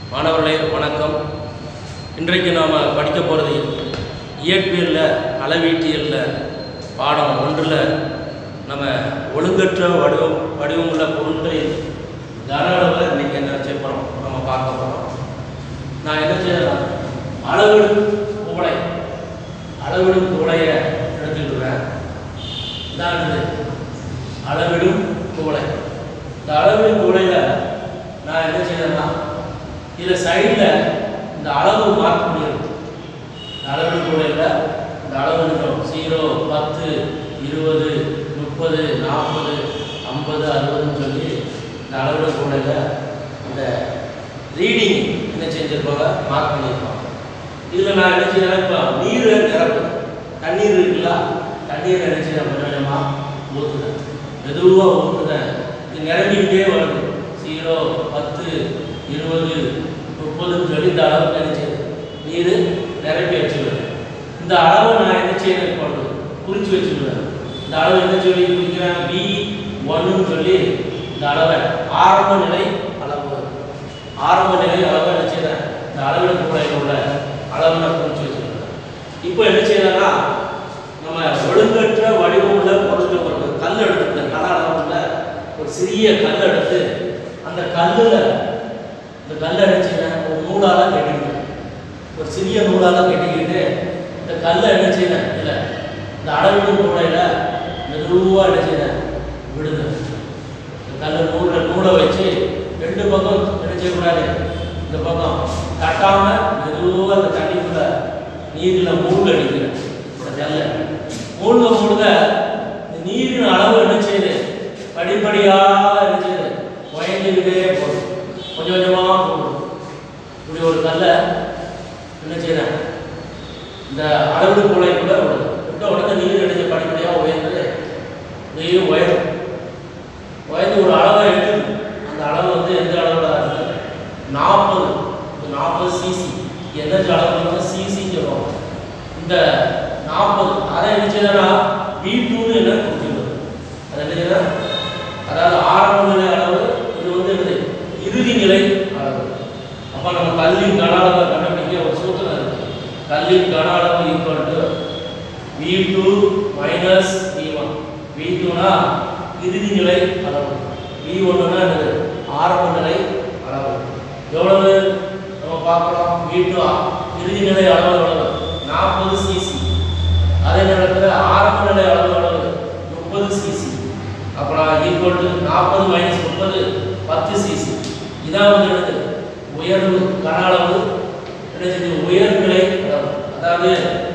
மாணவர்களே வணக்கம். இன்றைக்கு நாம் படிக்க போகிறது இயற்பியலில் அளவீட்டியலில் பாடம் 1 நம்ம ஒழுங்கற்ற வடிவமுள்ள பொருட்களின் கன அளவை இன்றைக்கி என்ன செய்ய போகிறோம், நம்ம பார்க்க போகிறோம். நான் என்ன செய்யறேன், அளவிடும் குவளையை எடுத்துக்கிடுவேன். இதான் அளவிடும் குவளை. இந்த அளவிடும் குவளையில் நான் என்ன செய்யறேன்னா, இதில் சைடில் இந்த அளவு மார்க் பண்ணியிருக்கு. இந்த அளவிடும் குவளையில் இந்த அளவு இருக்கும் 0, 10, 20, 30, 40, 50, 60 சொல்லி இந்த அளவிடும் குவளையில் இந்த ரீடிங் என்ன செஞ்சிருப்பாங்க, மார்க் பண்ணியிருப்பாங்க. இதில் நான் என்ன செய்யறேன், இப்போ நீரை நிரப்புறேன். தண்ணீர் இருக்குல்ல, தண்ணீரை என்ன செய்யறேன், கொஞ்சமாக ஊற்றுறேன், மெதுவாக ஊற்றுறேன். இது நிரம்பிக்கிட்டே வருது. 0, 10, 20, 30 சொல்லி இந்த அளவுக்கு என்ன செய்யுது, நீர் நிரப்பி வச்சுக்கிறேன். இந்த அளவை நான் என்ன செய்யறேன், பண்ணுறது குறித்து வச்சுக்கிறேன். இந்த அளவு என்ன சொல்லி குறிக்கிறேன், V1 சொல்லி இந்த அளவை ஆரம்ப நிலை அளவை என்ன செய்யறேன், இந்த அளவிடும் குவளையில் உள்ள அளவை நான் குறித்து வச்சுக்கிறேன். இப்போ என்ன செய்யறேன்னா, நம்ம ஒழுங்கற்ற வடிவமுள்ள பொருட்கள் ஒரு கல் எடுத்துக்கிறேன். கன அளவுல ஒரு சிறிய கல் எடுத்து அந்த கல்லில் இந்த கல்லை அடிச்சுக்கிறேன், ஒரு நூலால் கட்டிக்கிட்டேன். ஒரு சிறிய நூலால் கட்டிக்கிட்டு இந்த கல்லை என்ன செய்யறேன், இல்லை இந்த அளவிடும் குவளையில் மெதுவாக என்ன செய்யறேன், விடுதேன். இந்த கல்லை நூலை வச்சு 2 பக்கம் என்ன செய்யக்கூடாது, இந்த பக்கம் தட்டாமல் மெதுவாக அந்த தண்ணிக்குள்ள நீரில் மூழ்க அடிக்கிறேன். மூழ்க இந்த நீரின் அளவு என்ன செய்யுது, படிப்படியாக என்ன செய்யுது, குறைந்துக்கிட்டே போகும். கொஞ்சம் கொஞ்சமாக போகும். இப்படி ஒரு கல்லை என்ன செய்யறேன், இந்த அளவிடும் குவளைக்குள்ள விட்ட உடனே நீர் அடிச்ச படிப்படியாக உயர்ந்து நீர் உயரும். ஒரு அளவை எடுத்து அந்த அளவு எந்த அளவில் இருக்குது, 40 சிசி. எந்த அளவு சிசின்னு சொல்லுவாங்க. இந்த 40 அதை என்ன செய்யறா, V2 என்ன குறிச்சிடுது. அது என்ன செய்யற, அதாவது ஆரம்ப நிலை அளவு. இது இறுதி நிலை அளவு. அப்போ நம்ம கல்லின் கன அளவை கண்டுபிடிக்க ஒரு சூத்திரம் இருக்கு. கல்லின் கன அளவு ஈக்குவல் V2 மைனஸ் V1. V2னா இறுதி நிலை அளவு, V1னா என்னது, ஆரம்ப நிலை அளவு. எவ்வளவு நம்ம பார்க்குறோம், V2 இறுதி நிலை அளவு எவ்வளவு, 40 சிசி. அதே நேரத்தில் ஆரம்ப நிலை அளவு எவ்வளவு, 30 சிசி. அப்புறம் ஈக்குவல் டு 40 மைனஸ் 30 10 சிசி. இதான் என்னது, உயர்வு கன அளவு. என்ன உயர்நிலை அளவு. அதாவது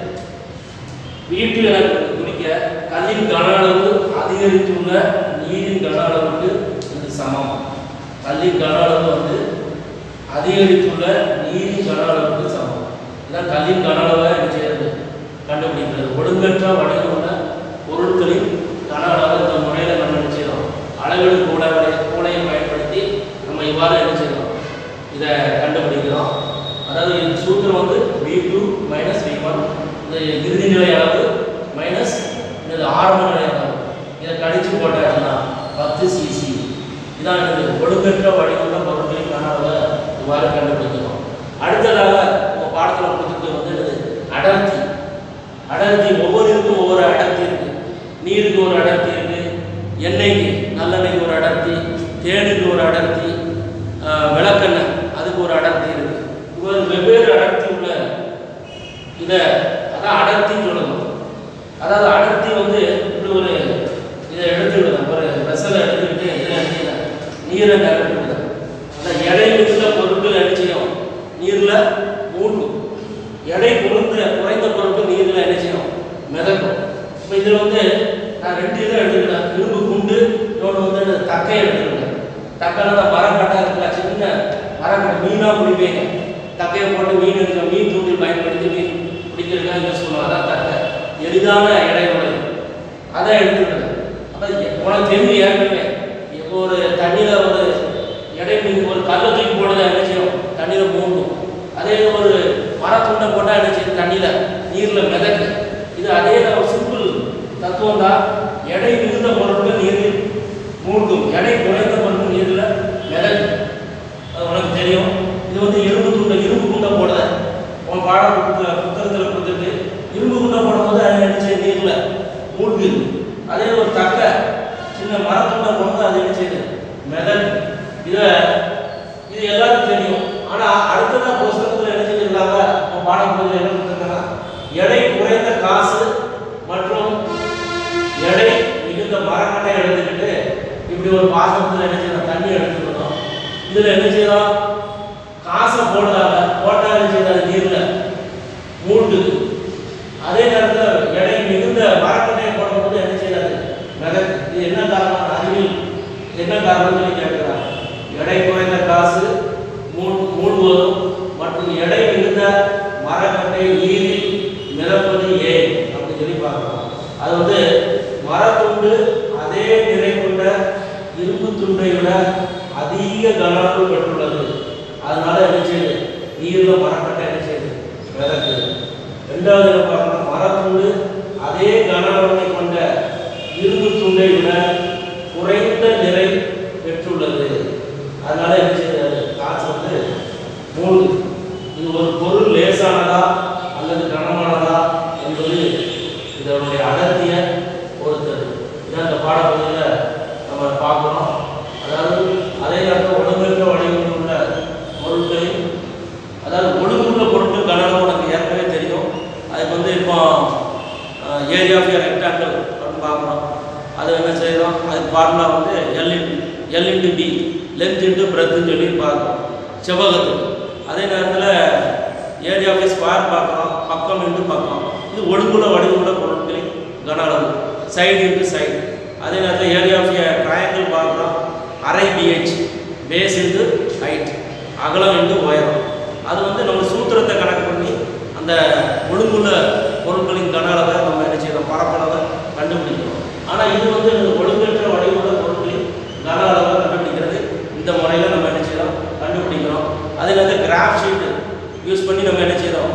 V2 என குறிக்க கல்லின் கன அளவு அதிகரித்துள்ள நீரின் கன அளவுக்கு இது சமம். கல்லின் கன அளவு அதிகரித்துள்ள நீரின் கன அளவுக்கு சமம். இதான் கல்லின் கன அளவை என்ன செய்யறது, கண்டுபிடிக்கிறது. ஒழுங்கற்ற வடிவமுள்ள பொருட்களின் கன அளவு இந்த முறையில் நம்ம என்ன செய்யறோம், அளவிடும் கூடையை பயன்படுத்தி நம்ம இவ்வாறு என்ன செய்யறோம், இதை கண்டுபிடிக்கிறோம். அதாவது இந்த சூத்திரம் V2 மைனஸ் V1. இந்த இறுதி நிலை அளவு மைனஸ் இது ஆரம்ப நிலை அளவு. இதை கடிச்சு போட்டா 10 சிசி. இதான் ஒழுங்கற்ற வடிவமுள்ள பொருட்களின் கன அளவை இவ்வாறு கண்டுபிடிக்கிறோம். அடுத்ததாக உங்கள் பாடத்தில் கொடுத்துட்டு அடர்த்தி. ஒவ்வொருக்கும் ஒவ்வொரு அடர்த்தி இருக்கு. நீருக்கு ஒரு அடர்த்தி இருக்கு, எண்ணெய்க்கு நல்லெண்ணெய்க்கு ஒரு அடர்த்தி, தேனுக்கு ஒரு அடர்த்தி, விளக்கெண்ணெய் அதுக்கு ஒரு அடர்த்தி இருக்கு. இவர் வெவ்வேறு அடர்த்தி உள்ள இதை அதான் அடர்த்தின்னு சொல்லணும். அதாவது அடர்த்தி இப்படி ஒரு இதை எடுத்துக்கிடுவேன், ஒரு வெசலை எடுத்துக்கிட்டு நீரை நிரப்பிவிடுவேன். அந்த எடை மிகுந்த பொருட்கள் என்ன செய்யும், நீரில் மூழ்கும். எடை குறைந்த பொருட்கள் நீரில் என்ன செய்யும், மிதக்கும். இப்போ இதில் நான் 2 இதை எடுத்துக்கிட்டேன். இரும்பு குண்டு, இன்னொன்று தக்கையை எடுத்துக்கிட்டேன். தக்கைனா மரம் கட்டா இருக்குல்ல, சின்ன மரம் கட்டை மீனாக பிடிப்பீங்க. தக்கையை போட்டு மீன் தூண்டில் பயன்படுத்தி மீன் பிடிக்கிறதுக்காக யூஸ் பண்ணுவோம். அதான் தக்கை, எளிதான எடை உடையது. அதை எடுத்துக்கிட்டேன். அப்போ உனக்கு தெரிஞ்சு ஏற்கனவே இப்போ ஒரு தண்ணியில் ஒரு எடை ஒரு கல்லை தூக்கி போடுறதா என்ன செய்யும், தண்ணியில் மூழ்கும். அதே ஒரு மரத்துண்டை போட்டால் என்ன செய்யும், தண்ணியில் நீரில் மிதக்கு. இது அதே ஒரு சிம்பிள் தத்துவம் தான். எடை மிகுந்த பொருட்கள் நீரில் மூழ்கும், எடை குறைந்த பொருட்கள் நீரில் மிதக்கு. அது உனக்கு தெரியும். இது மெதட். இது எல்லாருக்கும் தெரியும். ஆனா அடுத்ததா புத்தகத்துல என்ன செஞ்சிருக்காங்க, பாடப்பகுதியில் என்ன கொடுத்திருக்காங்க, எடை குறைந்த காசு மற்றும் எடை மிகுந்த மரக்கட்டை எடுத்துக்கிட்டு இப்படி ஒரு பாத்திரத்தில் என்ன செய்யணும், தண்ணி எடுத்துக்கணும். இதுல என்ன செய்யலாம், காசை போடுறாங்க, போட்டா என்ன செய்யறது, நீர்ல மூழ்குது. அதே நேரத்தில் எடை மிகுந்த மரக்கட்டையை போடும்போது என்ன செய்யாது, மெதட். இது என்ன காரணம், அறிவியல் என்ன காரணம் கேட்கிறாங்க. எடை குறைந்த காசு மூழ்குவதும் மற்றும் எடை மிகுந்த மரக்கட்டை நீரில் மிதப்பது ஏன் அப்படின்னு சொல்லி பார்க்கலாம். அது வந்து மரத்துண்டு அதே நிறை கொண்ட இரும்பு துண்டை விட அதிக கன அளவு பெற்றுள்ளது. அதனால என்ன செய்யுது, நீர்ல மரக்கட்டை என்ன செய்யுது, மிதக்குது. இரண்டாவது பார்க்கலாம், மரத்துண்டு அதே கன அளவை கொண்ட இரும்பு துண்டை விட குறைந்த நிறை பெற்றுள்ளது. அதனால என்ன செய்யுது, காசு வந்து மூழ்குது. இது ஒரு பொருள் லேசானதா அல்லது கனமானதா என்பது இதனுடைய அடர்த்தியை பொறுத்தது. இதான் இந்த பாடப்பகுதியில் நம்ம பார்க்கணும். அதாவது அதே நேரத்தில் ஒழுங்கற்ற வடிவத்தில் உள்ள பொருட்களையும், அதாவது ஒழுங்குள்ள பொருட்கள் கனவு நமக்கு ஏற்கனவே தெரியும். அதுக்கு வந்து இப்போ ஏரியா ஆஃப் ரெக்டாங்கிள் அப்படின்னு பார்க்குறோம். அது என்ன செய்யறோம், அதுக்கு ஃபார்முலா வந்து L into D, length into பிரெத்துன்னு சொல்லி பார்க்குறோம் செவ்வகத்துக்கு. அதே நேரத்தில் ஏரியா ஆஃப் ஸ்கொயர் பார்க்குறோம், பக்கம் இன்டு பக்கம். இது ஒழுங்குள்ள வடிவுள்ள பொருட்களின் கன அளவு, சைடு இன்டு சைடு. அதே நேரத்தில் ஏரியா ஆஃப் ட்ரையாங்கிள் பார்க்குறோம், அரை பிஹெச், பேஸ் இன்டு ஹைட், அகலம் இன்டு உயரம். அது வந்து நம்ம சூத்திரத்தை கணக்கு பண்ணி அந்த ஒழுங்குள்ள பொருட்களின் கன அளவை நம்ம என்ன செய்யறோம், பரப்பளவை கண்டுபிடிக்கிறோம். ஆனால் இது வந்து ஒழுங்கற்ற வடிவுள்ள பொருட்களின் கன அளவை கண்டுபிடிக்கிறது இந்த முறையில் நம்ம என்ன செய்யறோம், கண்டுபிடிக்கிறோம். அதே நேரத்தில் கிராஃப் ஷீட் யூஸ் பண்ணி நம்ம என்ன செய்யறோம்,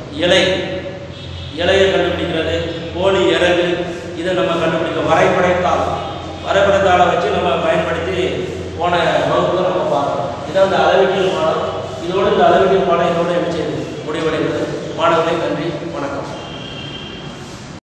இலையை கண்டுபிடிக்கிறது, கோழி இறகு, இதை நம்ம கண்டுபிடிக்கிறோம். வரைபடத்தாளை வச்சு நம்ம பயன்படுத்தி போன வகுப்புல நம்ம பார்க்கணும். இதான் அந்த அளவீட்டியல் பாடம். இதோட இந்த அளவீட்டியல் பாடம் இதோட என்ன